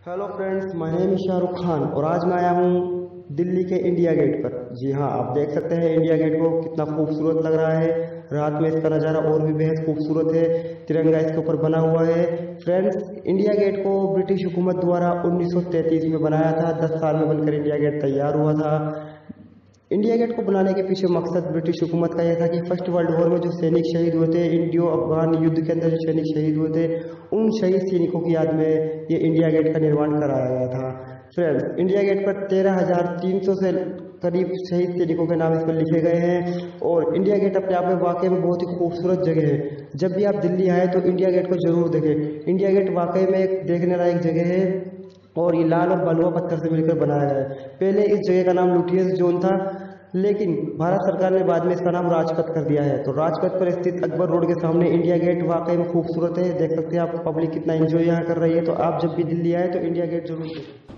Hello friends, my name is Shahrukh Khan और आज मैं आया हूँ दिल्ली के इंडिया गेट पर। जी हाँ, आप देख सकते हैं इंडिया गेट को कितना खूबसूरत लग रहा है। रात में इसका नज़ारा और भी बेहद खूबसूरत है। तिरंगा इसके ऊपर बना हुआ है। फ्रेंड्स, इंडिया गेट को ब्रिटिश हुकूमत द्वारा 1933 में बनाया था। 10 साल में बनकर इंडिया गेट तैयार हुआ था। इंडिया गेट को बनाने के पीछे मकसद ब्रिटिश हुकूमत का यह था कि फर्स्ट वर्ल्ड वॉर में जो सैनिक शहीद हुए थे, इंडियो अफगान युद्ध के अंदर जो सैनिक शहीद हुए थे, उन शहीद सैनिकों की याद में ये इंडिया गेट का निर्माण कराया गया था। फ्रेंड्स, इंडिया गेट पर 13,300 से करीब शहीद सैनिकों के नाम इस पर लिखे गए हैं। और इंडिया गेट अपने आप में वाकई में बहुत ही खूबसूरत जगह है। जब भी आप दिल्ली आए तो इंडिया गेट को जरूर देखें। इंडिया गेट वाकई में एक देखने लायक जगह है और ये लाल और बलुआ पत्थर से मिलकर बनाया गया है। पहले इस जगह का नाम लुटियंस जोन था, लेकिन भारत सरकार ने बाद में इसका नाम राजपथ कर दिया है। तो राजपथ पर स्थित अकबर रोड के सामने इंडिया गेट वाकई में खूबसूरत है। देख सकते हैं आप, पब्लिक कितना एंजॉय यहाँ कर रही है। तो आप जब भी दिल्ली आए तो इंडिया गेट जरूर देखें।